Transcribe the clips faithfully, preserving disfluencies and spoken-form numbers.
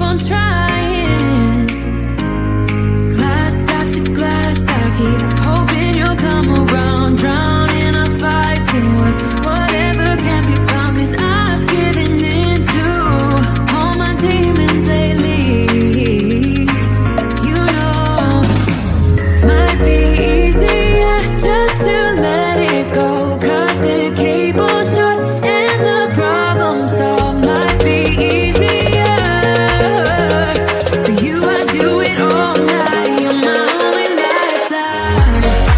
on trying. Glass after glass, I keep hoping you'll come around. Drowning, I'm fighting what, whatever can be found. Cause I've given in to all my demons lately. You know, might be easier just to let it go. Cut the cable short and the problem solved. Might be easier for you, I do it all night. You're my only lifeline.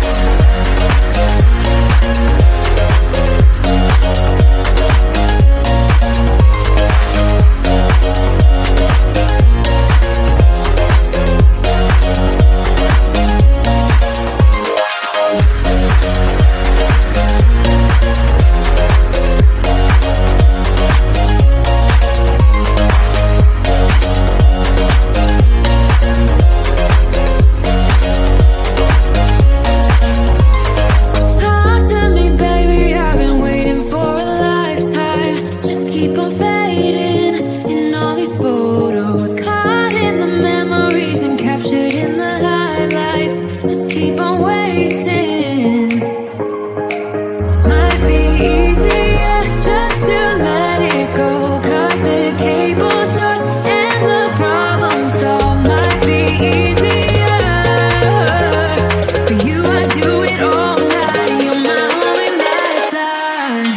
Talk to me, baby, I've been waiting for a lifetime. Just keep on fading in all these photos, caught in the memories and captured in the highlights. Just keep on wasting. Might be easier just to let it go. Cut the cable short and the problem solved. Might be easier for you, I do it all night. You're my only lifeline.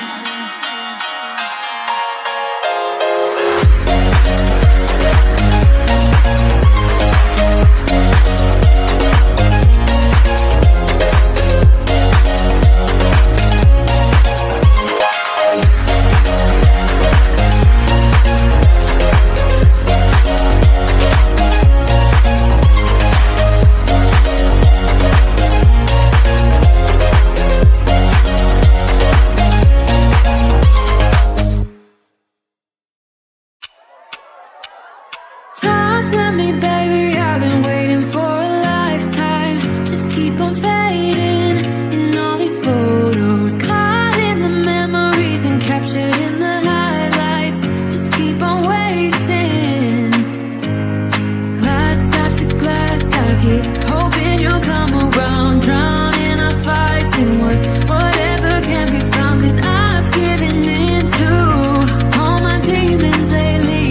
Talk to me, baby, I've been waiting for a lifetime. Just keep on fading in all these photos, caught in the memories and captured in the highlights. Just keep on wasting. Glass after glass, I keep hoping you'll come around. Drowning, I'm fighting what, whatever can be found. Cause I've given in to all my demons lately.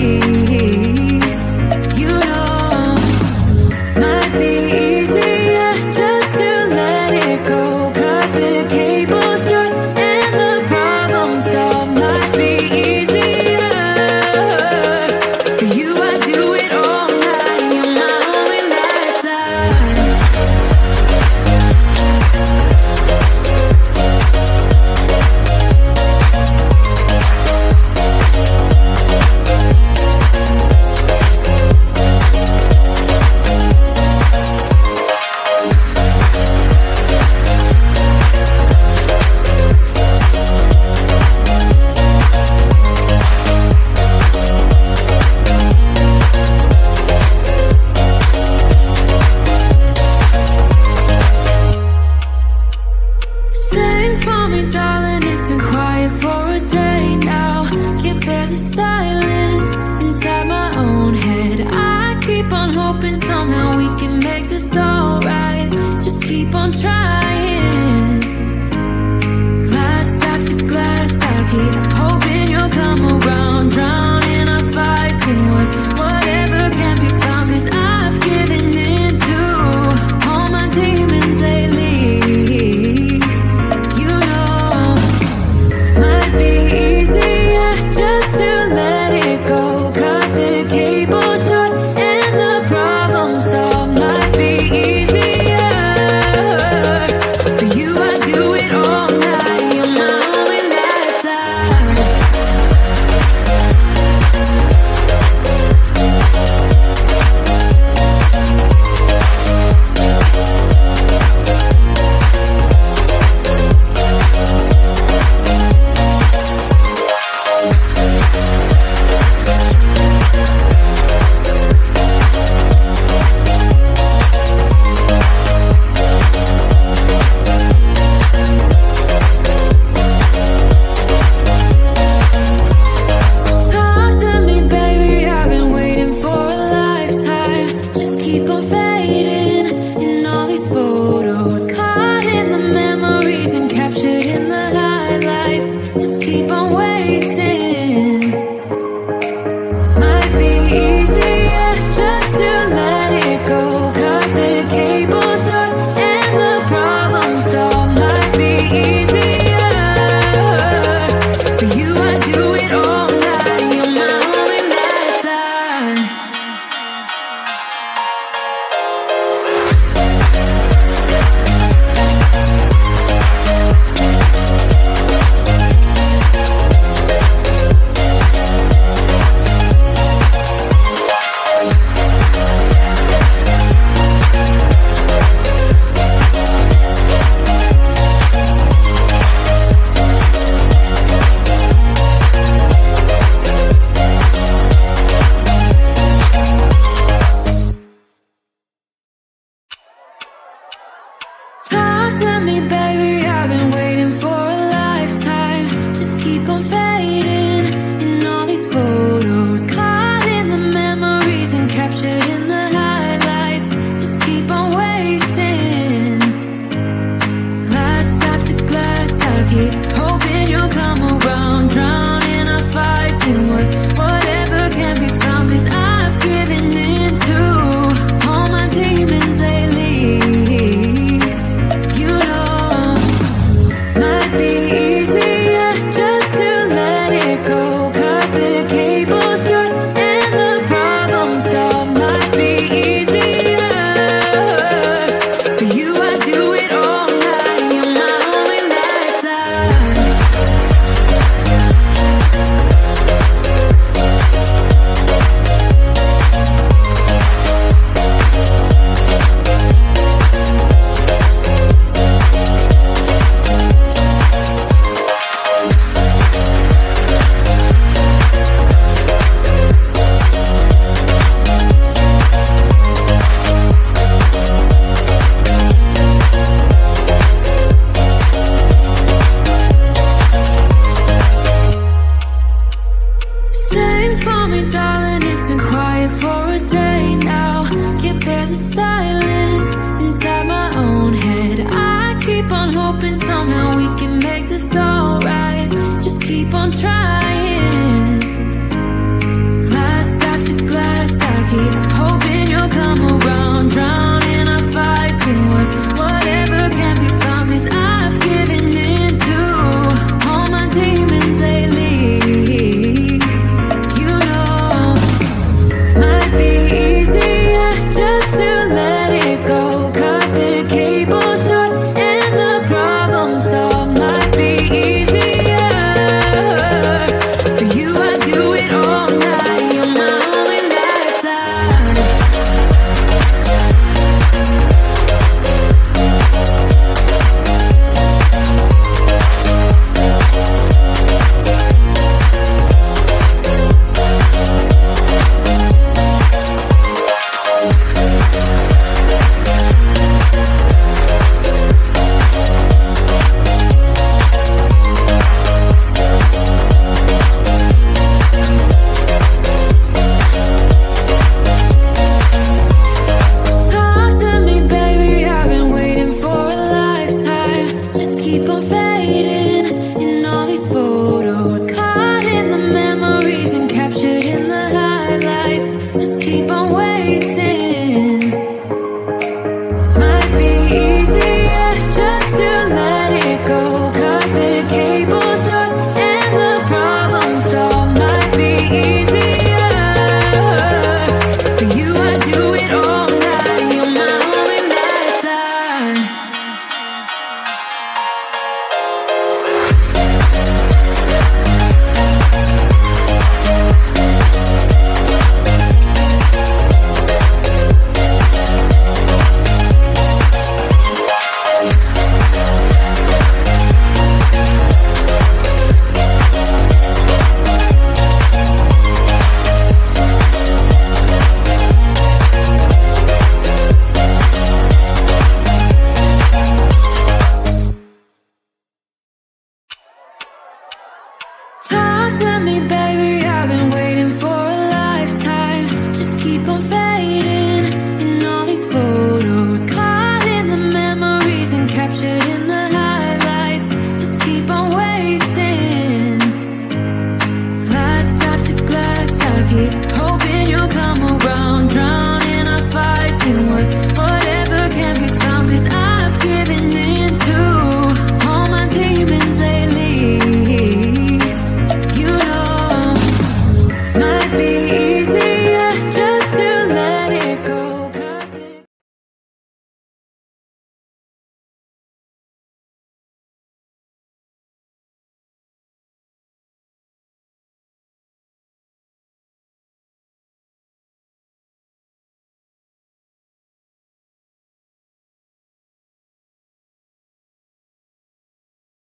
You know, might be easier just to let it go. Cut the cable short and the problem solved. Might be easier for you, I do it all night. You're my only lifeline. Sing for me, darling, it's been quiet for a day now. Can't bear the silence inside my own head. I keep on hoping somehow we can make this alright. Just keep on trying.